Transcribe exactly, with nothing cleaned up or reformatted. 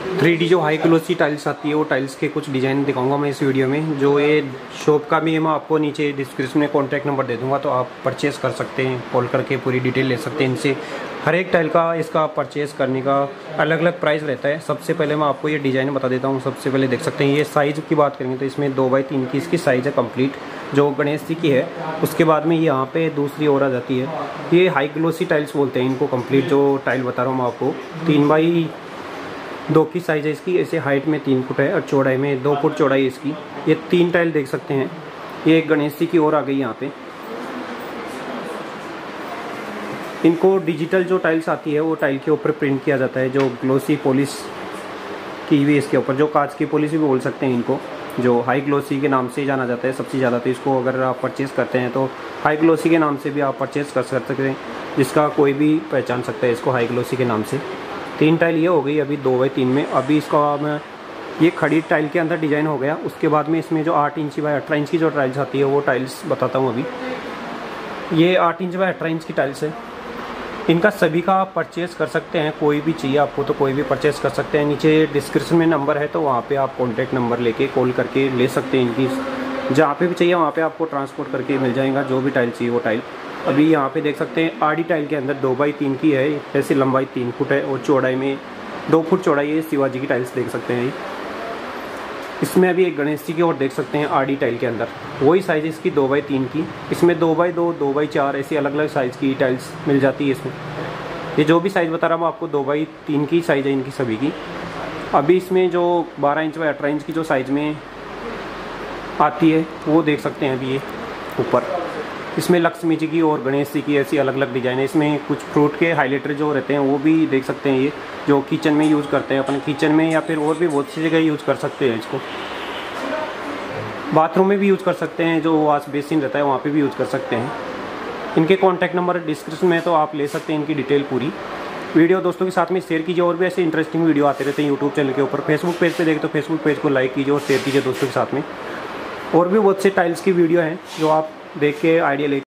Three D जो high glossy tiles आती है वो टाइल्स के कुछ डिज़ाइन दिखाऊंगा मैं इस वीडियो में। जो ये शॉप का भी मैं आपको नीचे डिस्क्रिप्शन में कॉन्टैक्ट नंबर दे दूंगा, तो आप परचेज़ कर सकते हैं, कॉल करके पूरी डिटेल ले सकते हैं इनसे। हर एक टाइल का इसका परचेज़ करने का अलग अलग प्राइस रहता है। सबसे पहले मैं आपको ये डिज़ाइन बता देता हूँ। सबसे पहले देख सकते हैं, ये साइज़ की बात करेंगे तो इसमें दो बाई तीन की इसकी साइज़ है कंप्लीट, जो गणेश जी की है। उसके बाद में यहाँ पे दूसरी और आ जाती है, ये हाई ग्लोसी टाइल्स बोलते हैं इनको। कंप्लीट जो टाइल बता रहा हूँ मैं आपको, तीन बाई दो की साइज़ है इसकी। ऐसे हाइट में तीन फुट है और चौड़ाई में दो फुट चौड़ाई है इसकी। ये तीन टाइल देख सकते हैं। ये एक गणेश जी की और आ गई यहाँ पे। इनको डिजिटल जो टाइल्स आती है वो टाइल के ऊपर प्रिंट किया जाता है, जो ग्लोसी पॉलिश की हुई इसके ऊपर, जो कांच की पॉलिश भी बोल सकते हैं इनको, जो हाई ग्लोसी के नाम से जाना जाता है सबसे ज़्यादा। तो इसको अगर आप परचेज़ करते हैं तो हाई ग्लोसी के नाम से भी आप परचेज़ कर सकते हैं, जिसका कोई भी पहचान सकता है इसको हाई ग्लोसी के नाम से। तीन टाइल ये हो गई अभी दो बाई तीन में। अभी इसका मैं ये खड़ी टाइल के अंदर डिज़ाइन हो गया। उसके बाद में इसमें जो आठ इंची बाई अठारह इंच की जो टाइल्स आती है वो टाइल्स बताता हूँ अभी। ये आठ इंच बाई अठारह इंच की टाइल्स है। इनका सभी का आप परचेज़ कर सकते हैं, कोई भी चाहिए आपको तो कोई भी परचेज़ कर सकते हैं। नीचे डिस्क्रिप्शन में नंबर है, तो वहाँ पे आप कॉन्टैक्ट नंबर लेके कॉल करके ले सकते हैं इनकी। जहाँ पे भी चाहिए वहाँ पे आपको ट्रांसपोर्ट करके मिल जाएगा, जो भी टाइल चाहिए वो टाइल। अभी यहाँ पे देख सकते हैं आड़ी टाइल के अंदर दो बाई तीन की है। ऐसी लंबाई तीन फुट है और चौड़ाई में दो फुट चौड़ाई है। शिवाजी की टाइल्स देख सकते हैं। इसमें अभी एक गणेश जी की और देख सकते हैं आड़ी टाइल के अंदर, वही साइज़ इसकी दो बाई तीन की। इसमें दो बाई दो, दो बाई चार ऐसी अलग अलग साइज़ की टाइल्स मिल जाती है इसमें। ये जो भी साइज़ बता रहा हूँ आपको, दो बाई तीन की साइज़ है इनकी सभी की। अभी इसमें जो बारह इंच बाई अठारह इंच की जो साइज़ में आती है वो देख सकते हैं अभी ये ऊपर। इसमें लक्ष्मी जी की और गणेश जी की ऐसी अलग अलग डिज़ाइन है। इसमें कुछ फ्रूट के हाइलाइटर जो रहते हैं वो भी देख सकते हैं, ये जो किचन में यूज़ करते हैं अपने किचन में, या फिर और भी बहुत सी जगह यूज़ कर सकते हैं इसको। बाथरूम में भी यूज़ कर सकते हैं, जो वॉश बेसिन रहता है वहाँ पे भी यूज़ कर सकते हैं। इनके कॉन्टैक्ट नंबर डिस्क्रिप्शन में, तो आप ले सकते हैं इनकी डिटेल पूरी। वीडियो दोस्तों के साथ में शेयर कीजिए, और भी ऐसे इंटरेस्टिंग वीडियो आते रहते हैं यूट्यूब चैनल के ऊपर। फेसबुक पेज पे देखें तो फेसबुक पेज को लाइक कीजिए और शेयर कीजिए दोस्तों के साथ में। और भी बहुत से टाइल्स की वीडियो हैं जो आप देख के आइडिया ले